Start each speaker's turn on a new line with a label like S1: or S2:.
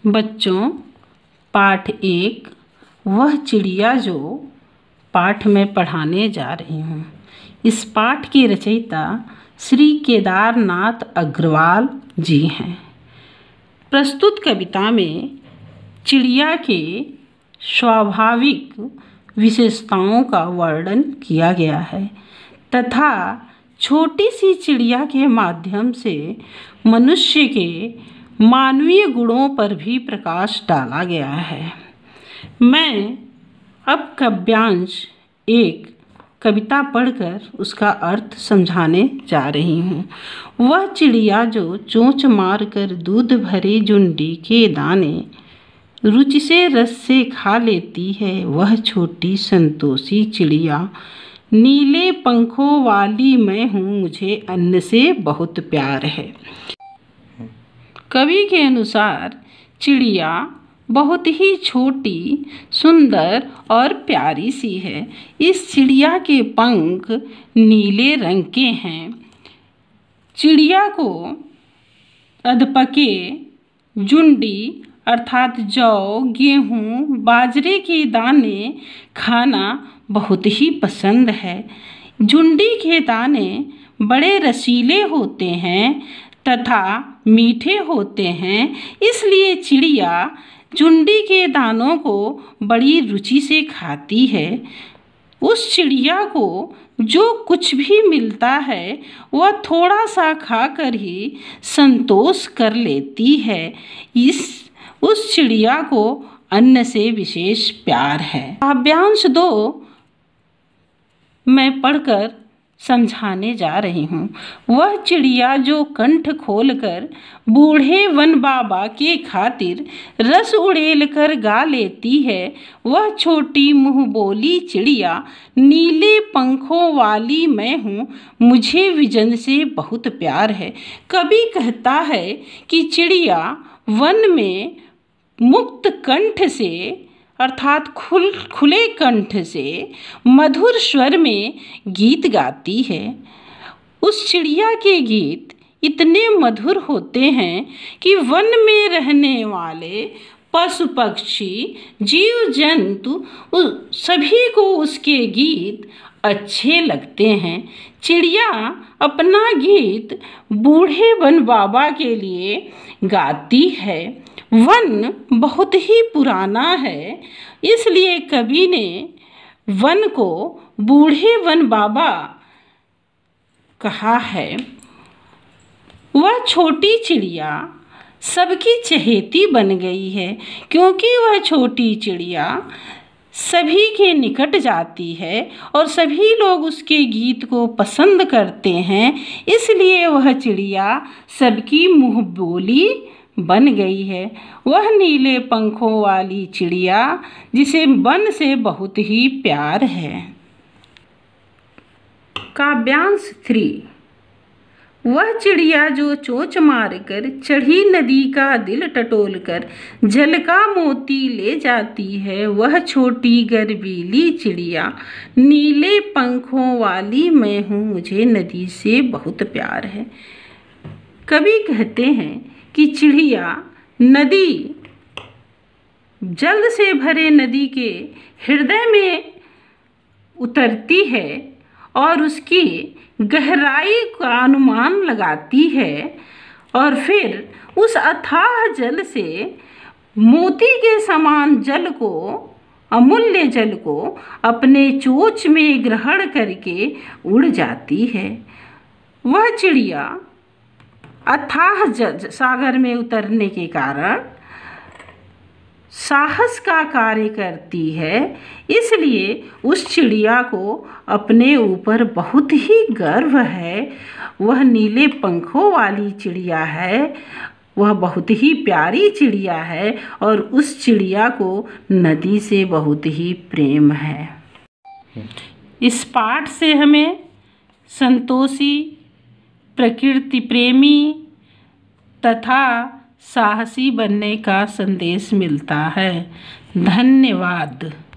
S1: बच्चों, पाठ 1 वह चिड़िया जो पाठ में पढ़ाने जा रही हूँ। इस पाठ की रचयिता श्री केदारनाथ अग्रवाल जी हैं। प्रस्तुत कविता में चिड़िया के स्वाभाविक विशेषताओं का वर्णन किया गया है तथा छोटी सी चिड़िया के माध्यम से मनुष्य के मानवीय गुणों पर भी प्रकाश डाला गया है। मैं अब काव्यांश 1 कविता पढ़कर उसका अर्थ समझाने जा रही हूँ। वह चिड़िया जो चोंच मारकर दूध भरे जुंडी के दाने रुचि से रस से खा लेती है, वह छोटी संतोषी चिड़िया नीले पंखों वाली मैं हूँ, मुझे अन्न से बहुत प्यार है। कवि के अनुसार चिड़िया बहुत ही छोटी, सुंदर और प्यारी सी है। इस चिड़िया के पंख नीले रंग के हैं। चिड़िया को अधपके जुंडी अर्थात जौ, गेहूँ, बाजरे के दाने खाना बहुत ही पसंद है। जुंडी के दाने बड़े रसीले होते हैं तथा मीठे होते हैं, इसलिए चिड़िया जुंडी के दानों को बड़ी रुचि से खाती है। उस चिड़िया को जो कुछ भी मिलता है वह थोड़ा सा खाकर ही संतोष कर लेती है। उस चिड़िया को अन्न से विशेष प्यार है। काव्यांश 2 मैं पढ़कर समझाने जा रही हूँ। वह चिड़िया जो कंठ खोलकर बूढ़े वन बाबा के खातिर रस उड़ेल कर गा लेती है, वह छोटी मुँह बोली चिड़िया नीले पंखों वाली मैं हूँ, मुझे विजन से बहुत प्यार है। कवि कहता है कि चिड़िया वन में मुक्त कंठ से अर्थात खुले कंठ से मधुर स्वर में गीत गाती है। उस चिड़िया के गीत इतने मधुर होते हैं कि वन में रहने वाले पशु पक्षी जीव जंतु सभी को उसके गीत अच्छे लगते हैं। चिड़िया अपना गीत बूढ़े वन बाबा के लिए गाती है। वन बहुत ही पुराना है, इसलिए कवि ने वन को बूढ़े वन बाबा कहा है। वह छोटी चिड़िया सबकी चहेती बन गई है, क्योंकि वह छोटी चिड़िया सभी के निकट जाती है और सभी लोग उसके गीत को पसंद करते हैं, इसलिए वह चिड़िया सबकी मुँह बोली बन गई है। वह नीले पंखों वाली चिड़िया जिसे वन से बहुत ही प्यार है। काव्यांश 3 वह चिड़िया जो चोंच मारकर चढ़ी नदी का दिल टटोलकर जल का मोती ले जाती है, वह छोटी गर्वीली चिड़िया नीले पंखों वाली मैं हूँ, मुझे नदी से बहुत प्यार है। कवि कहते हैं कि चिड़िया नदी जल से भरे नदी के हृदय में उतरती है और उसकी गहराई का अनुमान लगाती है और फिर उस अथाह जल से मोती के समान जल को, अमूल्य जल को अपने चोंच में ग्रहण करके उड़ जाती है। वह चिड़िया अथाह सागर में उतरने के कारण साहस का कार्य करती है, इसलिए उस चिड़िया को अपने ऊपर बहुत ही गर्व है। वह नीले पंखों वाली चिड़िया है, वह बहुत ही प्यारी चिड़िया है और उस चिड़िया को नदी से बहुत ही प्रेम है। इस पाठ से हमें संतोषी, प्रकृति प्रेमी तथा साहसी बनने का संदेश मिलता है। धन्यवाद।